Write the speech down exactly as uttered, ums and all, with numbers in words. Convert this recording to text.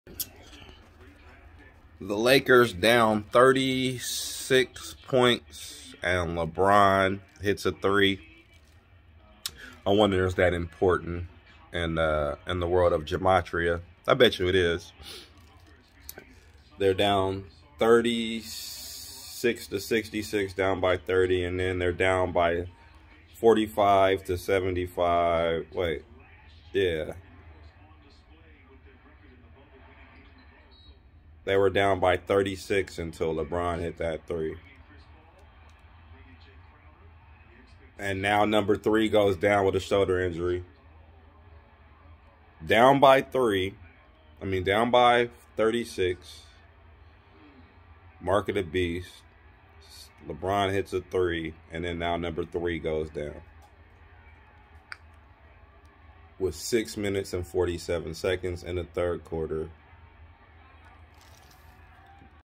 The Lakers down thirty-six points, and LeBron hits a three. I wonder if that important in uh, in the world of gematria. I bet you it is. They're down thirty-six to sixty-six, down by thirty, and then they're down by forty-five to seventy-five. Wait, yeah. They were down by thirty-six until LeBron hit that three. And now number three goes down with a shoulder injury. Down by three. I mean, down by thirty-six. Mark of the beast. LeBron hits a three. And then now number three goes down. With six minutes and forty-seven seconds in the third quarter.